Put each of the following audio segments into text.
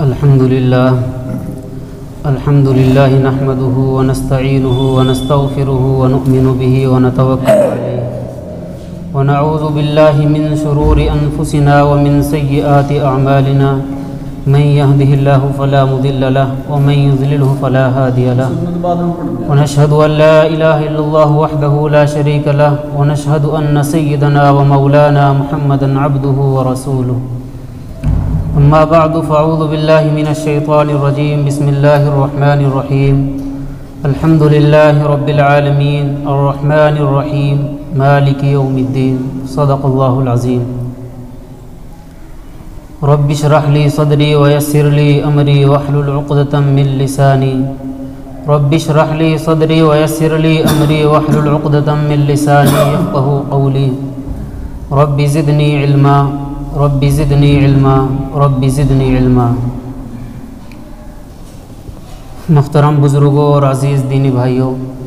अल्हम्दुलिल्लाह नहमदुहु व नस्तईनुहु व नस्तगफिरुहु व नु'मिनु बिही व नतवक्कलु अलैहि व नऊज़ु बिल्लाहि मिन शुरूरि अनफुसिना व मिन सय्यिआति अअमालिना मन यहदिहिल्लाहु फला मुदिल्ल लहु व मन युज़लिलहु फला हादिय लहु व नशहदु अन ला इलाहा इल्लल्लाहु वहदहु ला शरीक लहु व नशहदु अन्न सय्यिदना व मौलाना मुहम्मदन अब्दुहु व रसूलुहु अम्मा बअदु फ़अऊज़ु बिल्लाहि मिनश शैतानिर रजीम बिस्मिल्लाहिर रहमानिर रहीम अल्हम्दुलिल्लाहि रब्बिल आलमीन अर्रहमानिर रहीम मालिकि यौमिद्दीन सदक़ल्लाहुल अज़ीम रब्बि इश्रह ली सदरी व यस्सिर ली अमरी वहलुल उक़दतम मिन लिसानी रब्बि इश्रह ली सदरी व यस्सिर ली अमरी वहलुल उक़दतम मिन लिसानी यफ़क़हू क़ौली रब्बि ज़िदनी इल्मा रब्बि ज़िदनी इल्मा रब्बि ज़िदनी इल्मा। मुहतरम बुज़ुर्गों और अज़ीज़ दीनी भाइयों,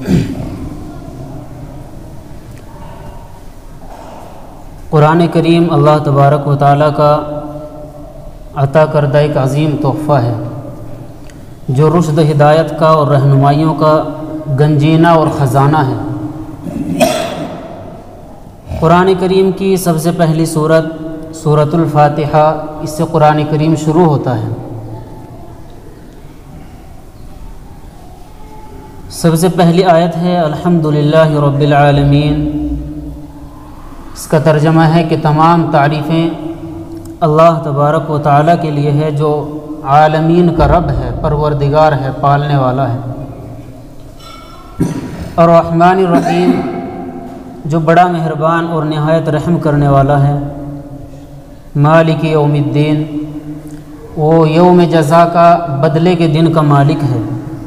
कुरान करीम अल्लाह तबारक व तआला का अता करदा एक अज़ीम तोहफ़ा है जो रुश्द हिदायत का और रहनुमाइयों का गंजीना और ख़जाना है। कुरान करीम की सबसे पहली सूरत सूरतुल फ़ातिहा, इससे कुरान करीम शुरू होता है। सबसे पहली आयत है अल्हम्दुलिल्लाहि रब्बिल आलमीन। इसका तर्जमा है कि तमाम तारीफ़ें अल्लाह तबारक व तआला के लिए है जो आलमीन का रब है, परवरदिगार है, पालने वाला है। और रहमानिर रहीम जो बड़ा मेहरबान और नहायत रहम करने वाला है। मालिक यौमिद्दीन वो यौम जज़ा का बदले के दिन का मालिक है।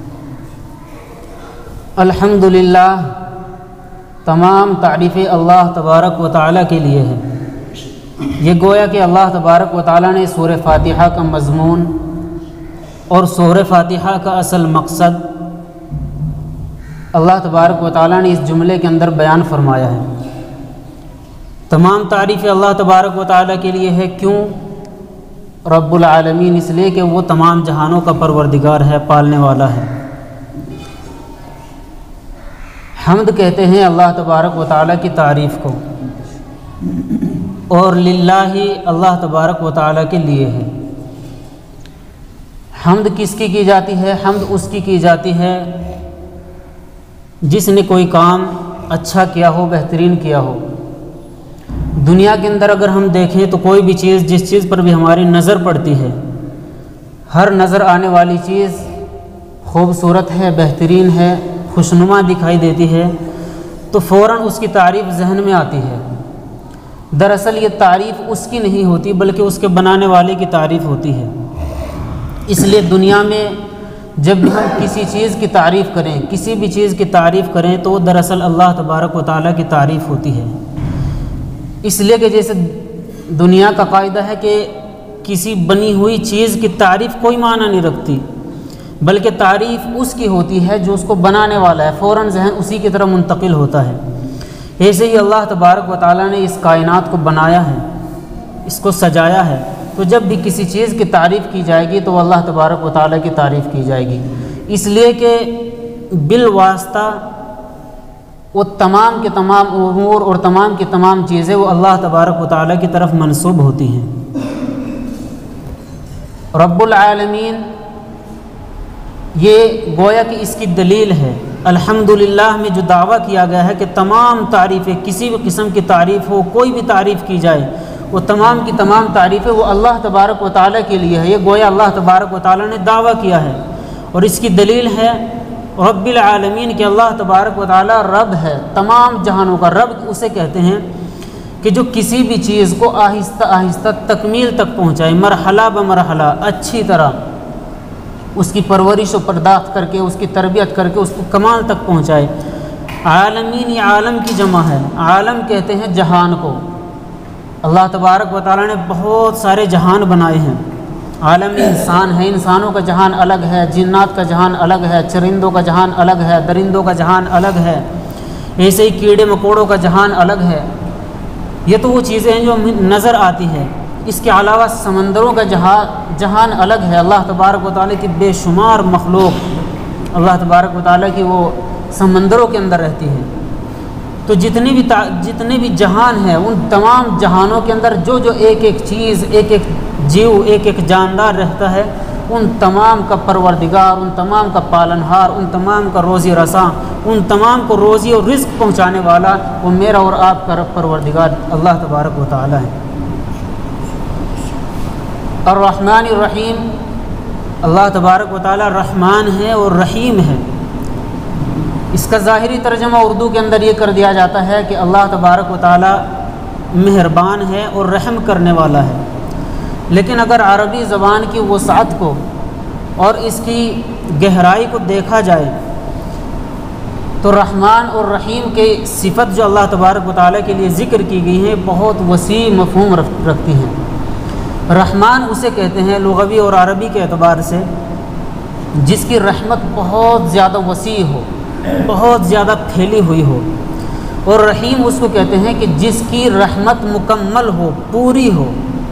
अल्हम्दुलिल्लाह तमाम तारीफ़ें अल्लाह तबारक व तआला के लिए है। ये गोया कि अल्लाह तबारक व तआला ने सूरह फ़ातिहा का मज़मून और सूरह फ़ातिहा का असल मकसद अल्लाह तबारक व तआला ने इस जुमले के अंदर बयान फरमाया है। तमाम तारीफ़ें अल्लाह तबारक व तआला के लिए है। क्यों? रब्बुल आलमीन, इसलिए कि वो तमाम जहानों का परवरदिगार है, पालने वाला है। हम्द कहते हैं अल्लाह तबारक व तआला की तारीफ़ को, और लिल्लाही अल्लाह तबारक व तआला के लिए है। हम्द किसकी की जाती है? हम्द उसकी की जाती है जिसने कोई काम अच्छा किया हो, बेहतरीन किया हो। दुनिया के अंदर अगर हम देखें तो कोई भी चीज़, जिस चीज़ पर भी हमारी नज़र पड़ती है, हर नज़र आने वाली चीज़ खूबसूरत है, बेहतरीन है, खुशनुमा दिखाई देती है तो फ़ौरन उसकी तारीफ़ जहन में आती है। दरअसल ये तारीफ़ उसकी नहीं होती बल्कि उसके बनाने वाले की तारीफ़ होती है। इसलिए दुनिया में जब भी हम किसी चीज़ की तारीफ़ करें, किसी भी चीज़ की तारीफ़ करें तो दरअसल अल्लाह तबारक व तआला की तारीफ़ होती है। इसलिए कि जैसे दुनिया का कायदा है कि किसी बनी हुई चीज़ की तारीफ़ कोई माना नहीं रखती, बल्कि तारीफ़ उसकी होती है जो उसको बनाने वाला है, फ़ौरन जहन उसी की तरफ मुंतकिल होता है। ऐसे ही अल्लाह तबारक व तआला ने इस कायनात को बनाया है, इसको सजाया है। तो जब भी किसी चीज़ की तारीफ़ की जाएगी तो अल्लाह तबारक व तआला की तारीफ़ की जाएगी, इसलिए कि बिल वास्ता वो तमाम के तमाम उमूर और तमाम की तमाम चीज़ें वो अल्लाह तबारक व तआला की तरफ मंसूब होती हैं। रब्बुल आलमीन ये गोया कि इसकी दलील है। अल्हम्दुलिल्लाह में जो दावा किया गया है कि तमाम तारीफ़ें, किसी भी किस्म की तारीफ़ हो, कोई भी तारीफ़ की जाए, वो तमाम की तमाम तारीफ़ें वो अल्लाह तबारक व तआला के लिए है। ये गोया अल्लाह तबारक व तआला ने दावा किया है और इसकी दलील है रब्बिल आलमीन कि अल्लाह तबारक व तआला रब है, तमाम जहानों का रब उसे कहते हैं कि जो किसी भी चीज़ को आहिस्ता आहिस्ता तकमील तक पहुँचाए, मरहला ब मरहला अच्छी तरह उसकी परवरिश और पर्दाख्त करके, उसकी तरबियत करके उसको कमाल तक पहुँचाए। आलमीन ये आलम की जमा है। आलम कहते हैं जहान को। अल्लाह तबारक व तआला ने बहुत सारे जहान बनाए हैं। आलम इंसान है, इंसानों का जहान अलग है, जिन्नात का जहान अलग है, चरिंदों का जहान अलग है, दरिंदों का जहान अलग है, ऐसे ही कीड़े मकोड़ों का जहान अलग है। ये तो वो चीज़ें हैं जो नज़र आती है। इसके अलावा समंदरों का जहान अलग है। अल्लाह तबारक व तआला की बेशुमार मखलूक अल्लाह तबारक व तआला की वो समंदरों के अंदर रहती है। तो जितने भी जहान हैं उन तमाम जहानों के अंदर जो जो एक एक चीज़, एक एक जीव, एक एक जानदार रहता है, उन तमाम का परवरदिगार, उन तमाम का पालनहार, उन तमाम का रोज़ी रसा, उन तमाम को रोज़ी और रिज़्क़ पहुँचाने वाला वो मेरा और आपका रब परवरदिगार अल्लाह तबारक व तआला है। और रहमान रहीम, अल्लाह तबारक व तआला रहमान है और रहीम है। इसका ज़ाहिरी तर्जमा उर्दू के अंदर ये कर दिया जाता है कि अल्लाह तबारक व तआला मेहरबान है और रहम करने वाला है। लेकिन अगर अरबी ज़बान की वसाअत को और इसकी गहराई को देखा जाए तो रहमान और रहीम के सिफ़त जो अल्लाह तबारक व तआला के लिए ज़िक्र की गई है बहुत वसी मफ़हूम रखती हैं। रहमान उसे कहते हैं लुग़वी और अरबी के एतबार से जिसकी रहमत बहुत ज़्यादा वसी हो, बहुत ज़्यादा फैली हुई हो। और रहीम उसको कहते हैं कि जिसकी रहमत मुकम्मल हो, पूरी हो।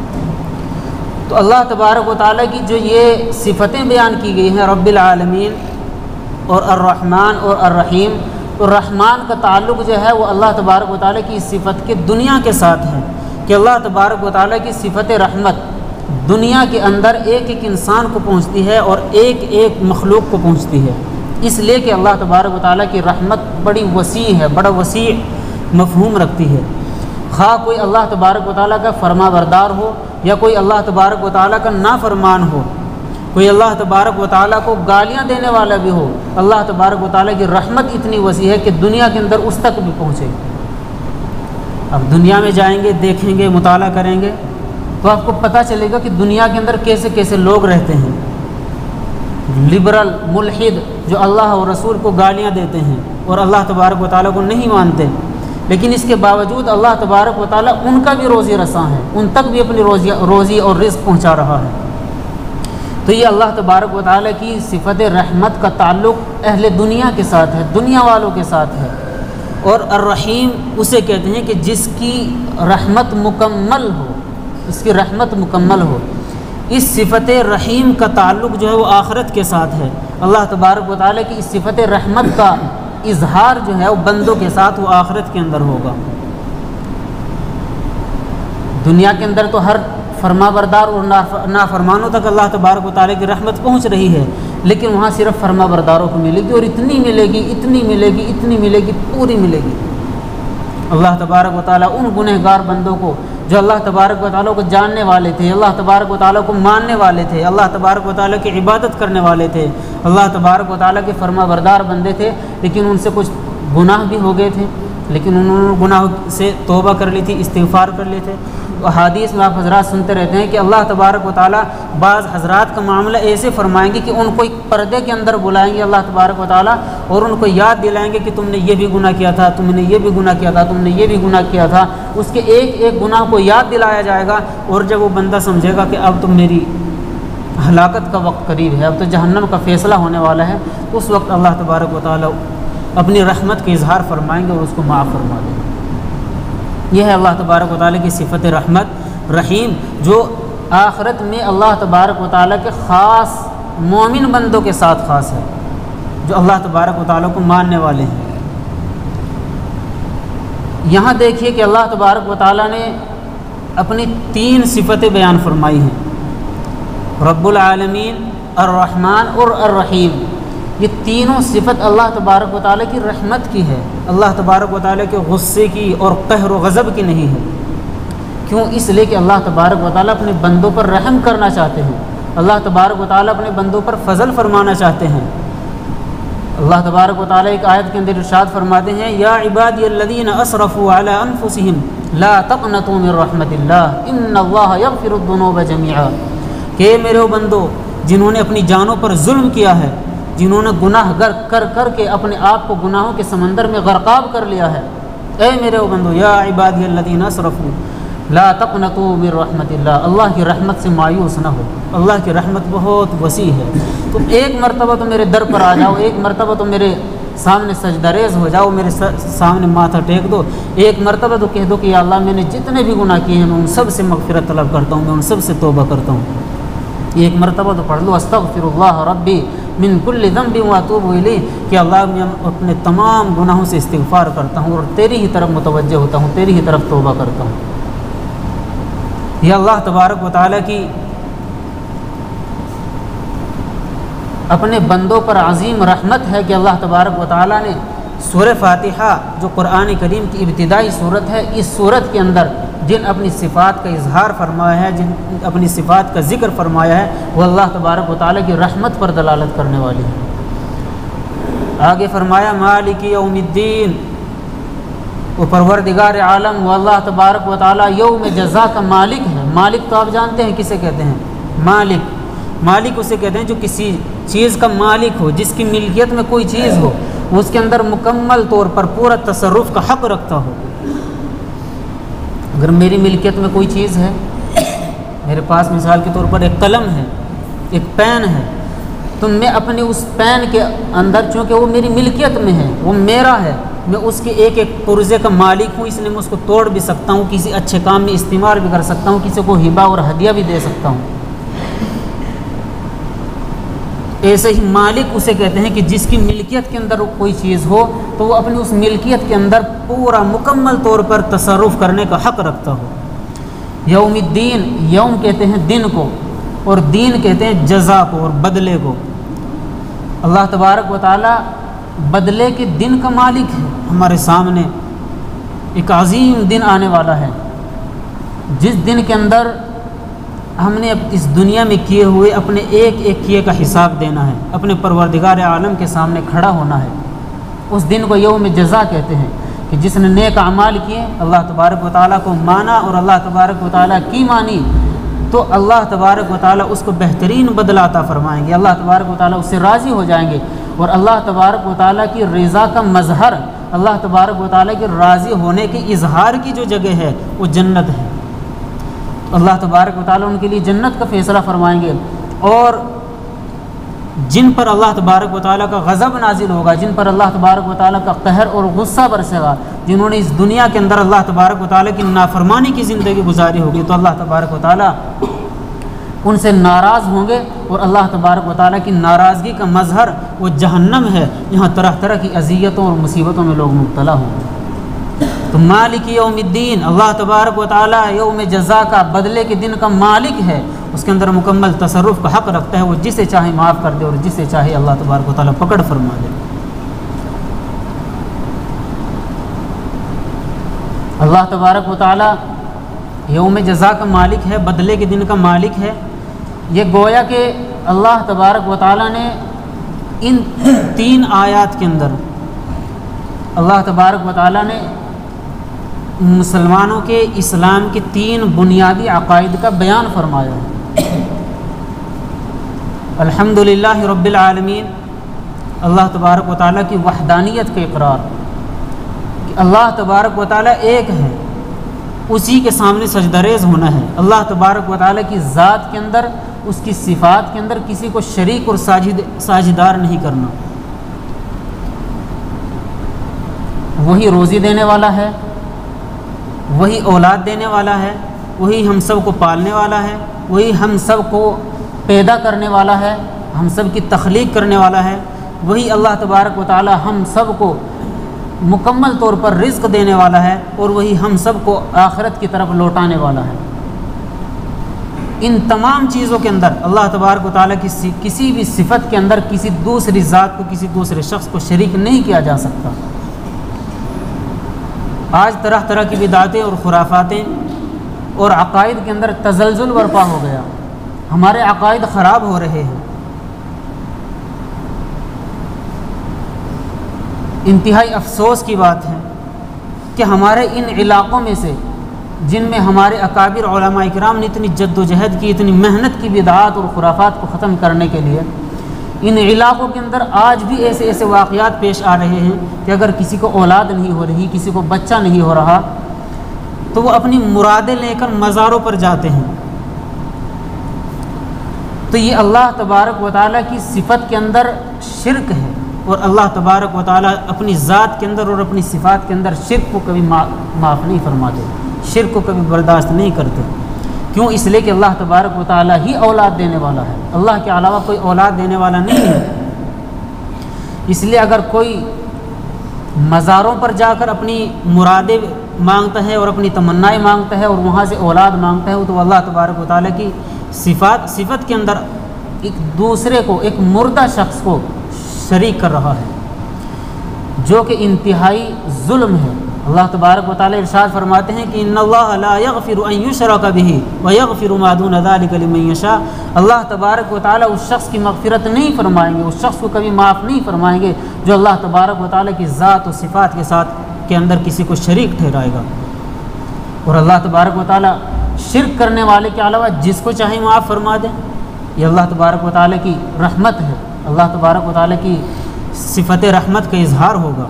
तो अल्लाह तबारक व तआला की जो ये सिफ़तें बयान की गई हैं रब्बिल आलमीन और अर्रहमान और अर्रहीम, तो रहमान का ताल्लुक़ जो है वो अल्लाह तबारक व तआला की सिफ़त के दुनिया के साथ है कि अल्लाह तबारक व तआला की सिफ़त रहमत दुनिया के अंदर एक एक इंसान को पहुँचती है और एक एक मखलूक को पहुँचती है। इसलिए कि अल्लाह तबारक व तआला की रहमत बड़ी वसी है, बड़ा वसी मफ़हूम रखती है। ख़ास कोई अल्लाह तबारक व तआला का फरमाबरदार हो या कोई अल्लाह तबारक व तआला का नाफरमान हो, कोई अल्लाह तबारक व तआला को गालियाँ देने वाला भी हो, अल्लाह तबारक व तआला की रहमत इतनी वसी है कि दुनिया के अंदर उस तक भी पहुँचे। अब दुनिया में जाएंगे, देखेंगे, मुताला करेंगे तो आपको पता चलेगा कि दुनिया के अंदर कैसे कैसे लोग रहते हैं। लिबरल, मुल्हिद जो अल्लाह और रसूल को गालियाँ देते हैं और अल्लाह तबारक व तआला को नहीं मानते, लेकिन इसके बावजूद अल्लाह तबारक व तआला उनका भी रोज़ी रसा है, उन तक भी अपनी रोज़ी और रिज़्क़ पहुँचा रहा है। तो ये अल्लाह तबारक व तआला की सिफ़त रहमत का ताल्लुक़ अहले दुनिया के साथ है, दुनिया वालों के साथ है। और अर्रहीम उसे कहते हैं कि जिसकी रहमत मुकम्मल हो, इसकी रहमत मुकम्मल हो। इस सिफ़त रहीम का ताल्लुक़ जो है वो आखिरत के साथ है। अल्लाह तबारक व तआला की इस सिफ़त रहमत का इजहार जो है वो बंदों के साथ वो आखिरत के अंदर होगा। दुनिया के अंदर तो हर फरमाबरदार और नाफरमानों तक अल्लाह तबारक व तआला की रहमत पहुँच रही है, लेकिन वहाँ सिर्फ फरमाबरदारों को मिलेगी और इतनी मिलेगी, इतनी मिलेगी, इतनी मिलेगी, पूरी मिलेगी। अल्लाह तबारक व तआला उन गुनहगार बंदों को जो अल्लाह तबारक व तआला को जानने वाले थे, अल्लाह तबारक व तआला को मानने वाले थे, अल्लाह तबारक व तआला की इबादत करने वाले थे, अल्लाह तबारक व तआला के फरमाबरदार बंदे थे, लेकिन उनसे कुछ गुनाह भी हो गए थे, लेकिन उन्होंने गुनाह से तौबा कर ली थी, इस्तिग़फ़ार कर लिए थे। तो हदीस में आप हज़रात सुनते रहते हैं कि अल्लाह तबारक व तआला बाज़ हज़रात का मामला ऐसे फरमाएंगे कि उनको एक पर्दे के अंदर बुलाएंगे अल्लाह तबारक व तआला और उनको याद दिलाएंगे कि तुमने ये भी गुनाह किया था, तुमने ये भी गुनाह किया था, तुमने ये भी गुनाह किया था। उसके एक एक गुनाह को याद दिलाया जाएगा और जब वो बंदा समझेगा कि अब तो मेरी हलाकत का वक्त करीब है, अब तो जहन्नम का फ़ैसला होने वाला है, उस वक्त अल्लाह तबारक व तआला अपनी रहमत का इजहार फरमाएंगे और उसको माफ़ फरमा देंगे। यह है अल्लाह तबारक व तआला की सिफ़त रहमत रहीम, जो आखिरत में अल्लाह तबारक व तआला के ख़ास मोमिन बंदों के साथ ख़ास है, जो अल्लाह तबारक व तआला को मानने वाले हैं। यहाँ देखिए कि अल्लाह तबारक व तआला ने अपनी 3 सिफ़तें बयान फरमाई हैं, रब्बुल आलमीन, अर्रहमान और अर्रहीम। ये तीनों सिफ़त अल्लाह तबारक व तआला की रहमत की है, अल्लाह तबारक व तआला के गुस्से की और कहर व गज़ब की नहीं है। क्यों? इसलिए कि अल्लाह तबारक व तआला अपने बंदों पर रहम करना चाहते हैं, अल्लाह तबारक व तआला अपने बंदों पर फ़ज़ल फरमाना चाहते हैं। अल्लाह तबारक व तआला एक आयत के अंदर इरशाद फरमाते हैं, या इबादियल्लज़ीना असरफ़ू अला अनफुसिहिम ला तक़नतू मिन रहमतिल्लाह इन्नल्लाह यग़फ़िरुद्दुनूब जमीआ। कि मेरे वो बंदो जिन्होंने अपनी जानों पर जुल्म किया है, जिन्होंने गुनाह कर के अपने आप को गुनाहों के समंदर में गर्काब कर लिया है, ए मेरे वो बंदो, या इबादियल्लज़ीना असरफ़ू ला तक़नतू मिन रहमतिल्लाह, अल्लाह की रहमत से मायूस ना हो, अल्लाह की रहमत बहुत वसी है। तुम एक मरतबा तो मेरे दर पर आ जाओ, एक मरतबा तो मेरे सामने सजदरेज़ हो जाओ, मेरे सामने माथा टेक दो, एक मरतबा तो कह दो कि या अल्लाह मैंने जितने भी गुनाह किए हैं मैं उन सब से मग़फ़िरत तलब करता हूँ, मैं उन सब से तौबा करता हूँ। एक मरतबा तो पढ़ लो, अस्तगफिरुल्लाह रब्बी मिन कुल्लि ज़ंबि व अतूबु इलैह, कि अल्लाह मैं अपने तमाम गुनाहों से इस्तिग़फ़ार करता हूँ और तेरी ही तरफ मुतवज्जह होता हूँ, तेरी ही तरफ तौबा करता हूँ। यह अल्लाह तबारक व तआला की अपने बंदों पर अज़ीम रहमत है कि अल्लाह तबारक व तआला ने सूरह फ़ातिहा जो कुरान करीम की इब्तिदाई सूरत है, इस सूरत के अंदर जिन अपनी सिफ़ात का इजहार फरमाया है, जिन अपनी सिफ़ात का ज़िक्र फरमाया है, वह अल्लाह तबारक व तआला की रहमत पर दलालत करने वाली है। आगे फरमाया मालिकी यौमिद्दीन, वो परवरदिगार आलम व अल्लाह तबारक व तआला यौम जज़ा का मालिक है। मालिक तो आप जानते हैं किसे कहते हैं, मालिक। मालिक उसे कहते हैं जो किसी चीज़ का मालिक हो, जिसकी मिल्कियत में कोई चीज़ हो, उसके अंदर मुकम्मल तौर पर पूरा तसर्रुफ़ का हक़ रखता हो। अगर मेरी मिल्कियत में कोई चीज़ है, मेरे पास मिसाल के तौर पर एक कलम है, एक पेन है, तो मैं अपने उस पेन के अंदर, चूँकि वो मेरी मिल्कियत में है, वो मेरा है, मैं उसके एक एक पुर्जे का मालिक हूँ, इसलिए मैं उसको तोड़ भी सकता हूँ, किसी अच्छे काम में इस्तेमाल भी कर सकता हूँ, किसी को हिबा और हदिया भी दे सकता हूँ। ऐसे ही मालिक उसे कहते हैं कि जिसकी मिल्कियत के अंदर कोई चीज़ हो तो वो अपनी उस मिल्कियत के अंदर पूरा मुकम्मल तौर पर तसर्रुफ़ करने का हक़ रखता हो। यौमिद्दीन, यौम कहते हैं दिन को, और दीन कहते हैं जज़ा को और बदले को। अल्लाह तबारक व तआला बदले के दिन का मालिक है। हमारे सामने एक अज़ीम दिन आने वाला है, जिस दिन के अंदर हमने इस दुनिया में किए हुए अपने एक एक किए का हिसाब देना है, अपने परवरदिगार आलम के सामने खड़ा होना है। उस दिन को यौम जज़ा कहते हैं कि जिसने नेक अमाल किए, अल्लाह तबारक व तआला को माना और अल्लाह तबारक व तआला की मानी, तो अल्लाह तबारक व तआला उसको बेहतरीन बदला अता फरमाएंगे। अल्लाह तबारक व तआला उससे राज़ी हो जाएंगे और अल्लाह तबारक व तआला की रज़ा का मज़हर, अल्लाह तबारक व तआला के राज़ी होने के इजहार की जो जगह है वो जन्नत है। अल्लाह तबारक व तआला उनके लिए जन्नत का फ़ैसला फरमाएंगे। और जिन पर अल्लाह तबारक व तआला का गज़ब नाजिल होगा, जिन पर अल्लाह तबारक व तआला का कहर और गुस्सा बरसेगा, जिन्होंने इस दुनिया के अंदर अल्लाह तबारक व तआला की नाफरमानी की ज़िंदगी गुजारी होगी, तो अल्लाह तबारक व तआला उनसे नाराज़ होंगे और अल्लाह तबारक व तआला की नाराज़गी का मज़हर वो जहन्नम है, जहाँ तरह तरह की अज़ियतों और मुसीबतों में लोग मुब्तला होंगे। तो मालिक यौमिद्दीन, अल्लाह तबारक व तआला यौम जज़ा का, बदले के दिन का मालिक है। उसके अंदर मुकम्मल तसर्रुफ़ का हक़ रखता है। वो जिसे चाहे माफ़ कर दे और जिसे चाहे अल्लाह तबारक व तआला पकड़ फरमा दे। अल्लाह तबारक व तआला यौम जज़ा का मालिक है, बदले के दिन का मालिक है। ये गोया कि अल्लाह तबारक व तआला ने इन 3 आयात के अंदर अल्लाह तबारक व तआला ने मुसलमानों के इस्लाम के 3 बुनियादी अक़ाइद का बयान फरमाया है। अल्हम्दुलिल्लाह रब्बिल आलमीन, अल्लाह तबारक व तआला की वहदानियत का इक़रार कि अल्लाह तबारक व तआला एक है, उसी के सामने सजदरेज़ होना है। अल्लाह तबारक व तआला की ज़ात के अंदर, उसकी सिफ़ात के अंदर किसी को शरीक और साझीदार नहीं करना। वही रोज़ी देने वाला है, वही औलाद देने वाला है, वही हम सब को पालने वाला है, वही हम सब को पैदा करने वाला है, हम सब की तख्लीक करने वाला है। वही अल्लाह तबारक व तआला हम सब को मुकम्मल तौर पर रिज़्क़ देने वाला है और वही हम सब को आखिरत की तरफ लौटाने वाला है। इन तमाम चीज़ों के अंदर अल्लाह तबारक व तआला की किसी भी सिफ़त के अंदर किसी दूसरी ज़ात को, किसी दूसरे शख्स को शरीक नहीं किया जा सकता। आज तरह तरह की बिदातें और खुराफातें और अक़ाइद के अंदर तज़ल्ज़ुल बर्पा हो गया, हमारे अक़ाइद ख़राब हो रहे हैं। इंतहाई अफसोस की बात है कि हमारे इन इलाक़ों में से, जिनमें हमारे अकाबिर उलमा इकराम ने इतनी जद्दोजहद की, इतनी मेहनत की बिदात और खुराफात को ख़त्म करने के लिए, इन इलाक़ों के अंदर आज भी ऐसे ऐसे वाक़यात पेश आ रहे हैं कि अगर किसी को औलाद नहीं हो रही, किसी को बच्चा नहीं हो रहा, तो वो अपनी मुरादें लेकर मज़ारों पर जाते हैं। तो ये अल्लाह तबारक व तआला की सिफ़त के अंदर शिरक है और अल्लाह तबारक व तआला अपनी ज़ात के अंदर और अपनी सिफ़ात के अंदर शिरक को कभी माफ़ नहीं फरमाते, शिरक को कभी बर्दाश्त नहीं करते। क्यों? इसलिए कि अल्लाह तबारक व तआला ही औलाद देने वाला है, अल्लाह के अलावा कोई औलाद देने वाला नहीं है। इसलिए अगर कोई मज़ारों पर जाकर अपनी मुरादें मांगता है और अपनी तमन्नाएं मांगता है और वहाँ से औलाद मांगता है, तो अल्लाह तबारक व तआला की सिफत के अंदर एक दूसरे को, एक मुर्दा शख्स को शरीक कर रहा है, जो कि इंतहाई जुल्म है। अल्लाह तबारक व तआला इरशाद फरमाते हैं कि इन्नल्लाह ला यग़फिरु अन युशरका बिही व यग़फिरु मा दून ज़ालिका लिमन यशा। अल्लाह तबारक व तआला उस शख्स की मग़फ़िरत नहीं फरमाएंगे, उस शख्स को कभी माफ़ नहीं फरमाएंगे जो अल्लाह तबारक व तआला की ज़ात और सिफ़ात के साथ के अंदर किसी को शरीक ठहराएगा। और अल्लाह तबारक व तआला शिर्क करने वाले के अलावा जिसको चाहे माफ़ फरमा दें, ये अल्लाह तबारक व तआला की रहमत है, अल्लाह तबारक व तआला की सिफ़त रहमत का इजहार होगा।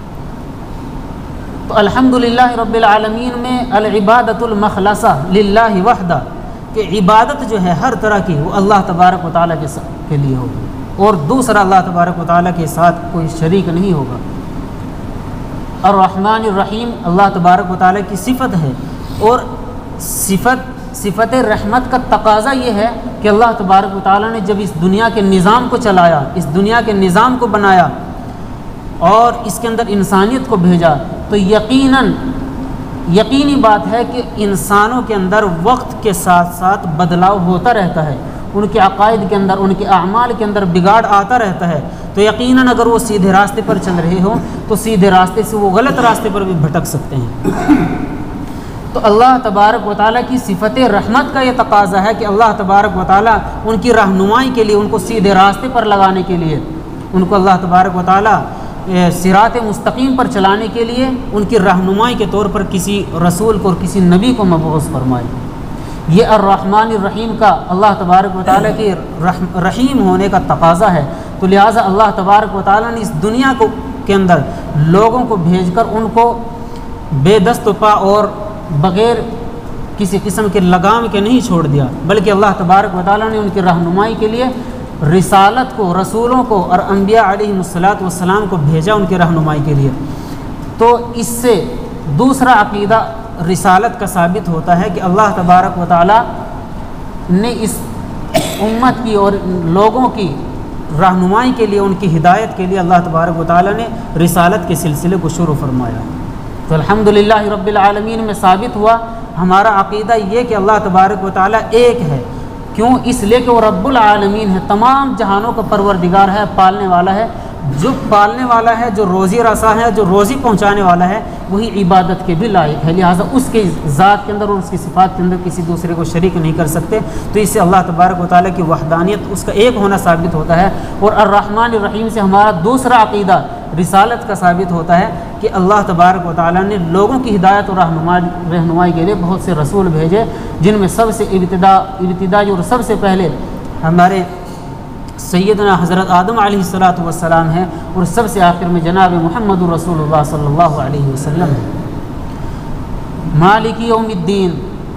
तो अल्हम्दुलिल्लाह रब्बिल आलमीन में अल इबादतुल मखलसा लिल्लाहि वहदा, कि इबादत जो है हर तरह की वो अल्लाह तबारक व तआला के लिए होगी और दूसरा अल्लाह तबारक व तआला के साथ कोई शरीक नहीं होगा। अर्रहमानिर रहीम अल्लाह तबारक व तआला की सिफ़त है और सिफ़त रहमत का तकाज़ा ये है कि अल्लाह तबारक व तआला ने जब इस दुनिया के निज़ाम को चलाया, इस दुनिया के निज़ाम को बनाया और इसके अंदर इंसानियत को भेजा, तो यकीनी बात है कि इंसानों के अंदर वक्त के साथ साथ बदलाव होता रहता है, उनके अकायद के अंदर, उनके अमाल के अंदर बिगाड़ आता रहता है। तो यकीनन अगर वो सीधे रास्ते पर चल रहे हों तो सीधे रास्ते से वो गलत रास्ते पर भी भटक सकते हैं। तो अल्लाह तबारक व तआला की सिफ़त रहमत का ये तकाज़ा है कि अल्लाह तबारक व तआला उनकी रहनुमाई के लिए, उनको सीधे रास्ते पर लगाने के लिए, उनको अल्लाह तबारक व तआला सिरात मुस्तकीम पर चलाने के लिए उनकी रहनुमाई के तौर पर किसी रसूल को और किसी नबी को मबऊस फरमाए। ये अर्रहमानिर रहीम का अल्लाह तबारक व तआला के रहीम होने का तकाज़ा है। तो लिहाजा अल्लाह तबारक व तआला ने इस दुनिया के अंदर लोगों को भेजकर उनको बेदस्त पा और बग़ैर किसी किस्म के लगाम के नहीं छोड़ दिया, बल्कि अल्लाह तबारक व तआला ने उनकी रहनुमाई के लिए रिसालत को, रसूलों को और अम्बिया अलैहिमुस्सलातु वस्सलाम को भेजा उनकी रहनुमाई के लिए। तो इससे दूसरा अक़ीदा रिसालत का साबित होता है कि अल्लाह तबारक व तआला ने इस उम्मत की और लोगों की रहनुमाई के लिए, उनकी हिदायत के लिए अल्लाह तबारक व तआला ने रिसालत के सिलसिले को शुरू फरमाया। तो अल्हम्दुलिल्लाह रब्बिल आलमीन में साबित हुआ हमारा अक़ीदा ये कि अल्लाह तबारक व तआला एक है। क्यों? इसलिए कि वो रब्बुल आलमीन है, तमाम जहानों का परवरदिगार है, पालने वाला है। जो पालने वाला है, जो रोज़ी रसा है, जो रोज़ी पहुंचाने वाला है, वही इबादत के भी लायक है। लिहाजा उसके ज़ात के अंदर और उसकी सिफ़ात के अंदर किसी दूसरे को शरीक नहीं कर सकते। तो इससे अल्लाह तबारक व तआला की वहदानियत, उसका एक होना साबित होता है। और अर्रहमानिर रहीम से हमारा दूसरा अक़ीदा रिसालत का साबित होता है कि अल्लाह तबारक व तआला ने लोगों की हिदायत और रहनुमाई के लिए बहुत से रसूल भेजे, जिनमें सबसे इब्तिदाई और सबसे पहले हमारे सैयदना हज़रत आदम अलैहिस्सलातु वस्सलाम है और सबसे आखिर में जनाब मुहम्मदुर रसूलुल्लाह सल्लल्लाहु अलैहि वसल्लम है। मालिकी यौमिद्दीन,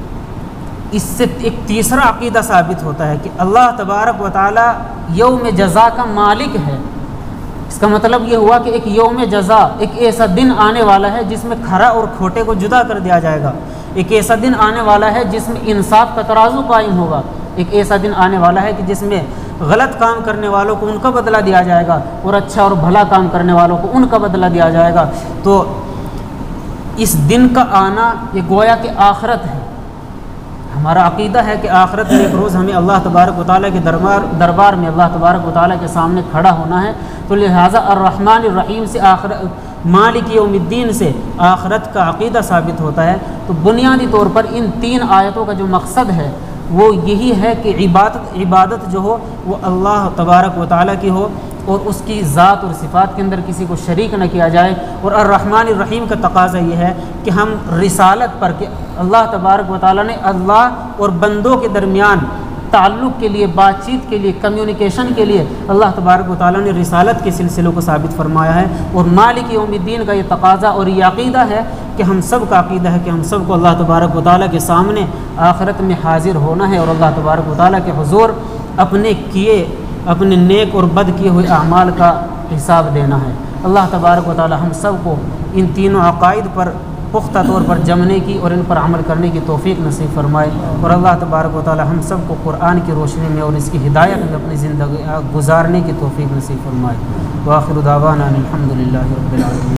इससे एक तीसरा अक़ीदा साबित होता है कि अल्लाह तबारक व तआला यौम जज़ा का मालिक है। इसका मतलब ये हुआ कि एक यौम जज़ा, एक ऐसा दिन आने वाला है जिसमें खरा और खोटे को जुदा कर दिया जाएगा। एक ऐसा दिन आने वाला है जिसमें इंसाफ का तराजू कायम होगा। एक ऐसा दिन आने वाला है कि जिसमें गलत काम करने वालों को उनका बदला दिया जाएगा और अच्छा और भला काम करने वालों को उनका बदला दिया जाएगा। तो इस दिन का आना ये गोया कि आखिरत है। हमारा अक़ीदा है कि आखिरत में एक रोज़ हमें अल्लाह तबारक व तआला के दरबार में अल्लाह तबारक व तआला के सामने खड़ा होना है। तो लिहाजा अर्रहमानिर रहीम से मालिक यौमिद्दीन से आखिरत का अक़ीदा साबित होता है। तो बुनियादी तौर पर इन तीन आयतों का जो मकसद है वो यही है कि इबादत जो हो वो अल्लाह तबारक व तआला की हो और उसकी ज़ात और सिफ़ात के अंदर किसी को शरीक न किया जाए। और अर्रहमानिर रहीम का तकाज़ा ये है कि हम रिसालत पर, कि अल्लाह तबारक व तआला ने अल्लाह और बंदों के दरमियान ताल्लुक़ के लिए, बातचीत के लिए, कम्युनिकेशन के लिए अल्लाह तबारक व तआला ने रिसालत के सिलसिलों को साबित फरमाया है। और मालिक यौमिद्दीन का ये तकाज़ा और ये अक़ीदा है कि हम सब का अक़ीदा है कि हम सब को अल्लाह तबारक व तआला के सामने आखिरत में हाजिर होना है और अल्लाह तबारक व तआला के हुज़ूर अपने नेक और बद किए हुए अमाल का हिसाब देना है। अल्लाह तबारक व तआला हम सब को इन तीनों अक़ाइद पर पुख्ता तौर पर जमने की और इन पर अमल करने की तौफीक नसीब फरमाए। और अल्लाह तबारक व तआला हम सब को कुरान की रोशनी में और इसकी हिदायत में अपनी ज़िंदगी गुजारने की तौफीक नसीब फरमाए। व आखिर दावाना अनिल हम्दुलिल्लाहि रब्बिल आलमीन।